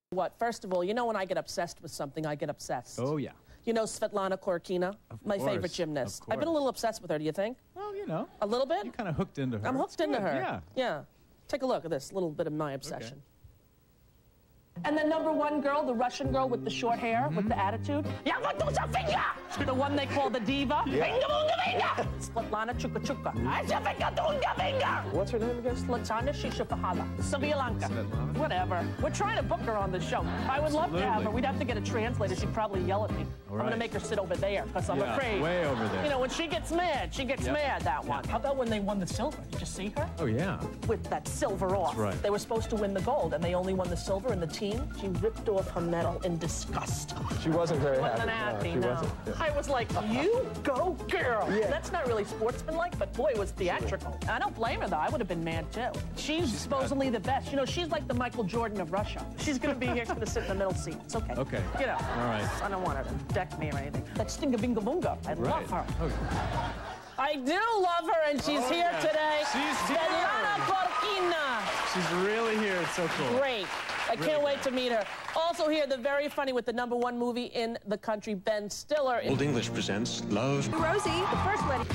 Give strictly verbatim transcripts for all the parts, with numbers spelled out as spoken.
What? First of all, you know when I get obsessed with something, I get obsessed. Oh, yeah. You know Svetlana Korkina, Of my course, favorite gymnast. of I've been a course. little obsessed with her, do you think? Well, you know. A little bit? You're kind of hooked into her. I'm hooked It's into good, her. Yeah. Yeah. Take a look at this, little bit of my obsession. And the number one girl, the Russian girl with the short hair, mm-hmm. with the attitude. The one they call the diva. Svetlana Chuka-Chuka. What's her name again? Svetlana Shishifahala. Svialanka. Whatever. We're trying to book her on the show. I would love to have her. We'd have to get a translator. She'd probably yell at me. All I'm going right. to make her sit over there because I'm yeah, afraid. way over there. You know, when she gets mad, she gets Yep. mad, that one. Yeah. How about when they won the silver? Did you see her? Oh, yeah. With that silver off. right. They were supposed to win the gold, and they only won the silver, and the team, she ripped off her medal in disgust. She wasn't very Wasn't happy. happy, no, she no. wasn't. Yeah. I was like, you go, girl. Yeah. That's not really sportsmanlike, but boy, it was theatrical. I don't blame her, though. I would have been mad, too. She's, she's supposedly the best. You know, she's like the Michael Jordan of Russia. She's going to be here. She's going to sit in the middle seat. It's okay. Okay. You know. All right. I don't want her to deck me or anything. That stinga-binga-bunga. I Right. love her. Oh, I do love her, and she's Oh, here yeah. today. She's here. Svetlana Korkina. she's really here. It's so cool. Great. I Really can't wait great. to meet her. Also here, the very funny with the number one movie in the country, Ben Stiller. Old English presents Love. Rosie, the first lady.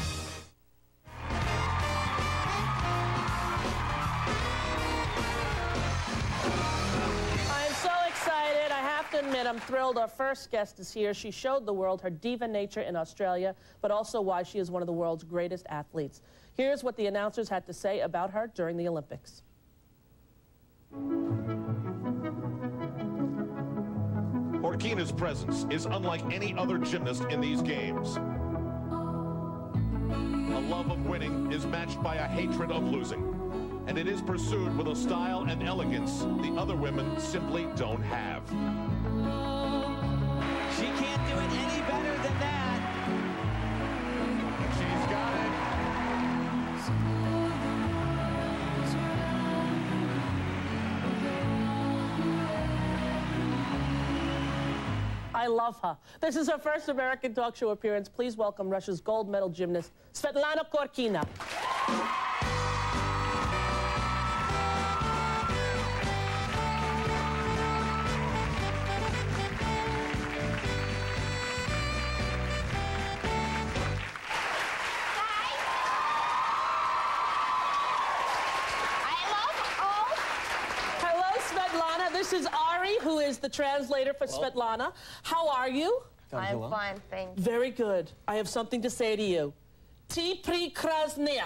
I'm so excited. I have to admit, I'm thrilled. Our first guest is here. She showed the world her diva nature in Australia, but also why she is one of the world's greatest athletes. Here's what the announcers had to say about her during the Olympics. Korkina's presence is unlike any other gymnast in these games. A love of winning is matched by a hatred of losing, and it is pursued with a style and elegance the other women simply don't have. She can't do it any better than that. She's got it. I love her. This is her first American talk show appearance. Please welcome Russia's gold medal gymnast, Svetlana Korkina. Hello, Svetlana. This is Ari, who is the translator for Svetlana. How are you? I'm fine, thank you. Very good. I have something to say to you. Ti prekrasnya.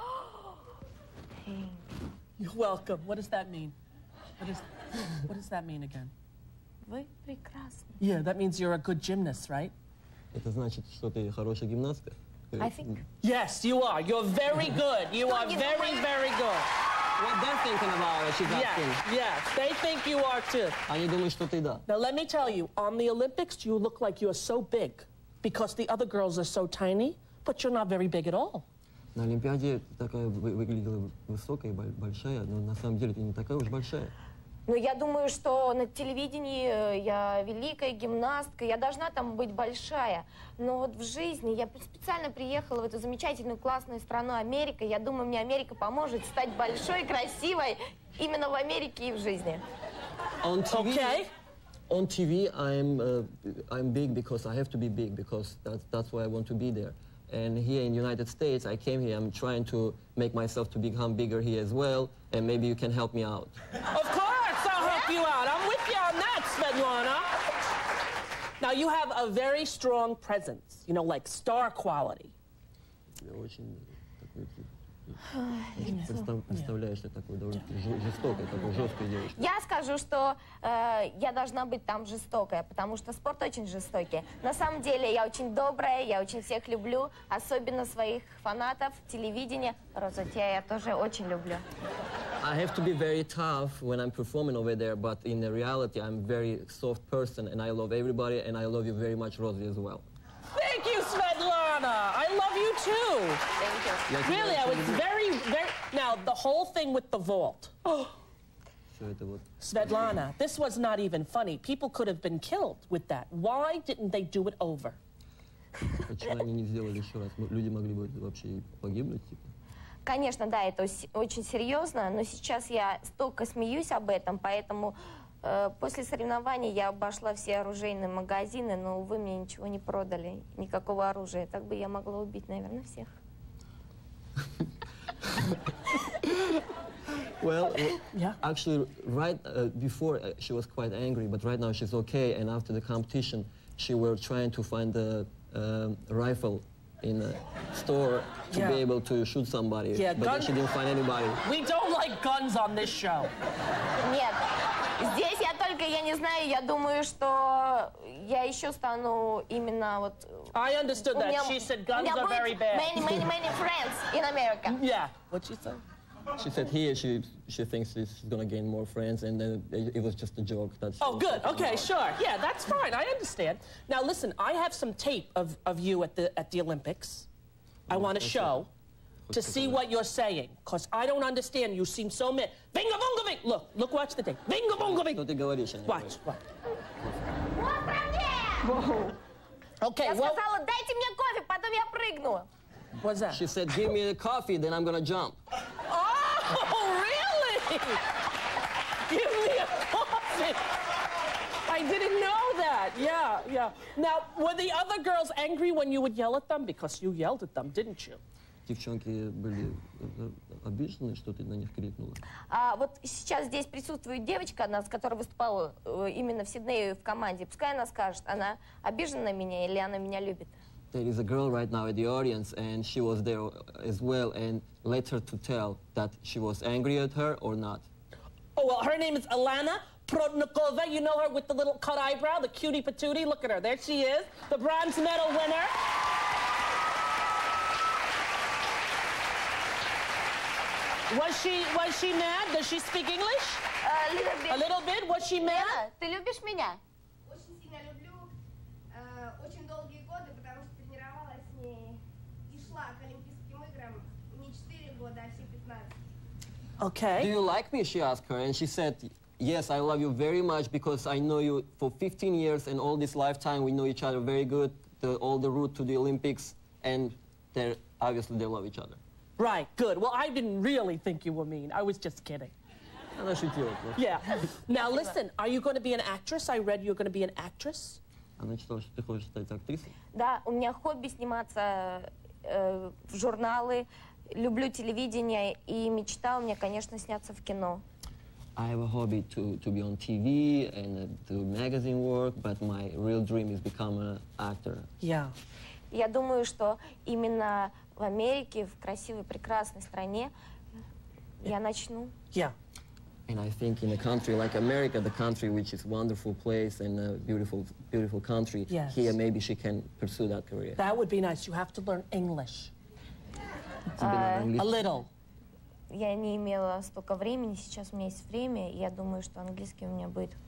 You're welcome. What does that mean? What, is, what does that mean again? Вы прекрасны. Yeah, that means you're a good gymnast, right? Это значит, что ты хорошая гимнастка? I think. Yes, you are. You're very good. You are very, very good. What they're thinking about, she's asking. Yes, yes. They think you are too. Они думают, что ты да. Now, let me tell you, on the Olympics, you look like you're so big because the other girls are so tiny, but you're not very big at all. На Олимпиаде такая вы- выглядела высокая, боль- большая, но на самом деле ты не такая уж большая. Ну, я думаю, что на телевидении э, я великая гимнастка, я должна там быть большая. Но вот в жизни я специально приехала в эту замечательную, классную страну Америка. Я думаю, мне Америка поможет стать большой, красивой именно в Америке и в жизни. On T V, Okay? on T V, I'm uh, I'm big because I have to be big because that's that's why I want to be there. And here in the United States, I came here. I'm trying to make myself to become bigger here as well. And maybe you can help me out. Of course, I'll help you out. I'm with you on that, Svetlana. Now, you have a very strong presence, you know, like star quality. Очень такой, представ- представляешь, ты такой довольно жё- жестокой, такой жесткой девушкой. Я скажу, что э, я должна быть там жестокая, потому что спорт очень жестокий. На самом деле я очень добрая, я очень всех люблю, особенно своих фанатов, телевидения. Розотея я тоже очень люблю. I have to be very tough when I'm performing over there, but in the reality, I'm a very soft person, and I love everybody, and I love you very much, Rosie, as well. Thank you, Svetlana. I love you too. Thank you. Я тебя Really, I очень was люблю. very, very... Now, the whole thing with the vault. Всё это вот. Svetlana, this was not even funny. People could have been killed with that. Why didn't they do it over? Почему они не сделали еще раз? Ну, люди могли бы вообще и погибнуть, типа. Конечно, да, это ос- очень серьезно, но сейчас я столько смеюсь об этом, поэтому Э, После соревнований я обошла все оружейные магазины, но, увы, мне ничего не продали, никакого оружия. Так бы я могла убить, наверное, всех. Well, Yeah. actually, right uh, before uh, she was quite angry, but right now she's okay. And after the competition, she were trying to find a um, rifle in a store to Yeah. be able to shoot somebody. Yeah, but gun- then she didn't find anybody. We don't like guns on this show. Нет, здесь я только, я не знаю, я думаю, что я еще стану именно вот... I understood У that. меня- She said у guns меня are будет very bad. many, many, many friends in America. Yeah. What'd she say? She said here she she thinks she's gonna gain more friends, and then it, it was just a joke. That she Oh, was good. talking Okay, about. sure. Yeah, that's fine. I understand. Now, listen, I have some tape of, of you at the at the Olympics. I want to okay. show to see what you're saying, because I don't understand. You seem so mad. Vinga bunga ving. Look, look, watch the tape. Vinga bunga Что ving. ты говоришь? я не Watch, понимаю. watch. Okay, Я well, сказала, дайте мне кофе, потом я прыгну. what's that? She said, "Give me the coffee, then I'm gonna jump." Oh, really? Give me a coffee. I didn't know that. Yeah, yeah. Now, were the other girls angry when you would yell at them? Because you yelled at them, didn't you? Девчонки были э, обижены, что ты на них крикнула. А вот сейчас здесь присутствует девочка, одна, с которой выступала э, именно в Сиднее в команде. Пускай она скажет, она обижена на меня или она меня любит. There is a girl right now in the audience, and she was there as well, and let her to tell that she was angry at her or not. Oh, well, her name is Alana Protnikova. You know her with the little cut eyebrow, the cutie patootie. Look at her. There she is, the bronze medal winner. Was she, was she mad? Does she speak English? А, little bit. A little bit? Was she mad? Лена, ты любишь меня? Очень сильно люблю, э, очень долгие годы, потому что тренировалась с ней и шла к Олимпийским играм не четыре года, а все пятнадцать. Okay. Do you like me? She asked her, and she said, "Yes, I love you very much because I know you for fifteen years, and all this lifetime we know each other very good. The, all the route to the Olympics, and they obviously they love each other." Right, good. Well, I didn't really think you were mean. I was just kidding. Она шутила просто. Yeah. Now, listen, are you going to be an actress? I read you're going to be an actress. Она читала, что ты хочешь стать актрисой. Да, у меня хобби сниматься э, в журналы, люблю телевидение и мечта у меня, конечно, сняться в кино. I have a hobby to, to be on T V and uh, do magazine work, but my real dream is become an actor. Yeah. Я думаю, что именно в Америке, в красивой, прекрасной стране я начну. Yeah. And I think in a country like America, the country which is a wonderful place and a beautiful, beautiful country, Yes. here maybe she can pursue that career. That would be nice. You have to learn English. Тебе надо A английский. little. Я не имела столько времени, сейчас у меня есть время, и я думаю, что английский у меня будет.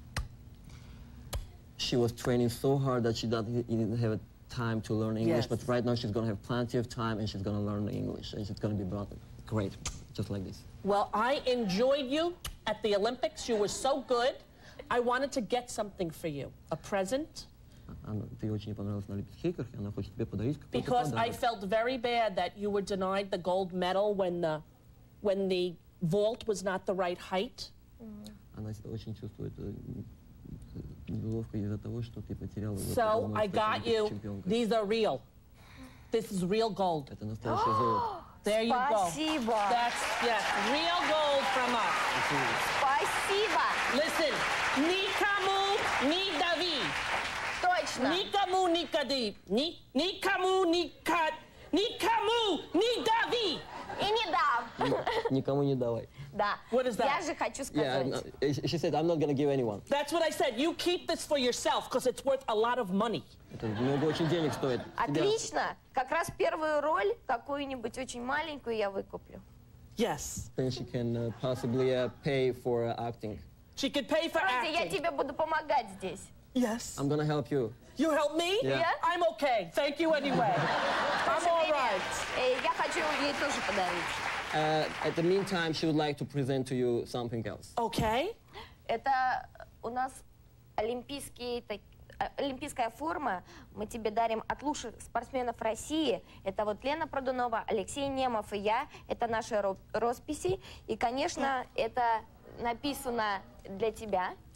She was training so hard that she didn't didn't have time to learn English, Yes. but right now she's going to have plenty of time and she's going to learn English and she's going to be brought great, just like this. Well, I enjoyed you at the Olympics. You were so good. I wanted to get something for you. A present. Она, ты очень понравилась на Олимпийских играх, и она хочет тебе подарить какой-то Because I подарок. felt very bad that you were denied the gold medal when the, when the vault was not the right height. Она себя очень чувствует э, неловко из-за того, что ты потеряла вот So возможность I стать got you. чемпионкой. These are real. This is real gold. Это настоящее золото. There you go. Спасибо. That's, yes, real gold from us. Спасибо! Listen, никому не дави. Точно! Никому не кади. Ни, никому не ка... Никому не дави. И не дам! Никому не давай. Да. What is that? Я же хочу Yeah, сказать. no, she said, I'm not going to give anyone. That's what I said. You keep this for yourself because it's worth a lot of money. Это много очень денег стоит. Тебя- Отлично! Как раз первую роль, какую-нибудь очень маленькую, я выкуплю. Yes. Then she can uh, possibly uh, pay for uh, acting. She could pay for Просто я acting. тебе буду помогать здесь. Yes. I'm going to help you. You help me? Yeah. Yeah? I'm okay. Thank you anyway. I'm all right. Э, Я хочу ей тоже подарить. Uh, at the meantime, she would like to present to you something else. Okay. Это у нас олимпийские, так- э, олимпийская форма. Мы тебе дарим от лучших спортсменов России. Это вот Лена Продунова, Алексей Немов и я. Это наши ро- росписи. И, конечно, это написано для тебя.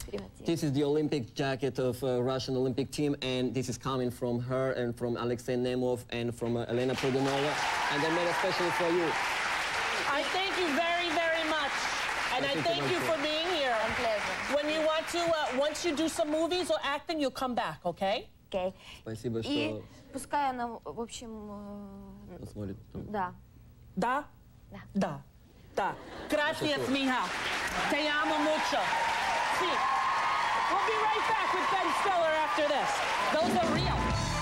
This is the Olympic jacket of uh, Russian Olympic team, and this is coming from her and from Alexei Nemov and from uh, Elena Prudhanova, and they made especially for you. I thank you very, very much. And I thank you for being here. When you want to, uh, once you do some movies or acting, you'll come back, okay? Okay. Спасибо, что И пускай она, в общем, э, посмотрит. да. Да? Да. Да. Да. Gracias, mija. Te amo mucho. Sí. We'll be right back with Ben Stiller after this. Those are real.